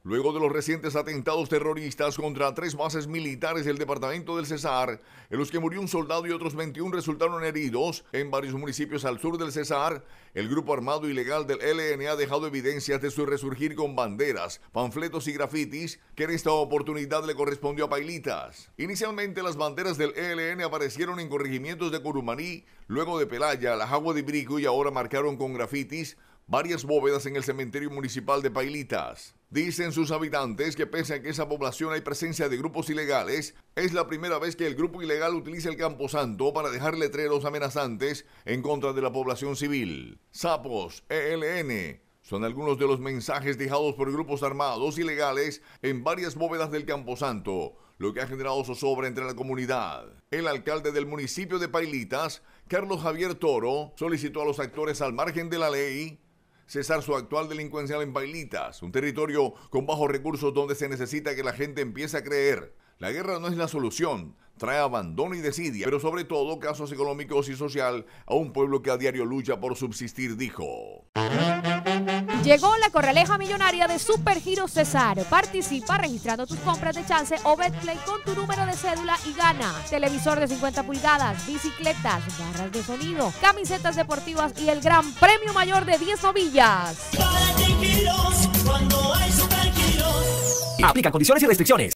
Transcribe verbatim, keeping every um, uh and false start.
luego de los recientes atentados terroristas contra tres bases militares del departamento del Cesar, en los que murió un soldado y otros veintiún resultaron heridos en varios municipios al sur del Cesar. El grupo armado ilegal del E L N ha dejado evidencias de su resurgir con banderas, panfletos y grafitis, que en esta oportunidad le correspondió a Pailitas. Inicialmente las banderas del E L N aparecieron en corregimientos de Curumaní, luego de Pelaya, La Jagua de Brico, y ahora marcaron con grafitis varias bóvedas en el cementerio municipal de Pailitas. Dicen sus habitantes que pese a que esa población hay presencia de grupos ilegales, es la primera vez que el grupo ilegal utiliza el Camposanto para dejar letreros amenazantes en contra de la población civil. Sapos, E L N, son algunos de los mensajes dejados por grupos armados ilegales en varias bóvedas del Camposanto, lo que ha generado zozobra entre la comunidad. El alcalde del municipio de Pailitas, Carlos Javier Toro, solicitó a los actores al margen de la ley cesar su actual delincuencial en Pailitas, un territorio con bajos recursos donde se necesita que la gente empiece a creer. La guerra no es la solución, trae abandono y desidia, pero sobre todo casos económicos y social a un pueblo que a diario lucha por subsistir, dijo. Llegó la corraleja millonaria de Supergiros Cesar. Participa registrando tus compras de chance o Betplay con tu número de cédula y gana televisor de cincuenta pulgadas, bicicletas, barras de sonido, camisetas deportivas y el gran premio mayor de diez novillas. Aplican condiciones y restricciones.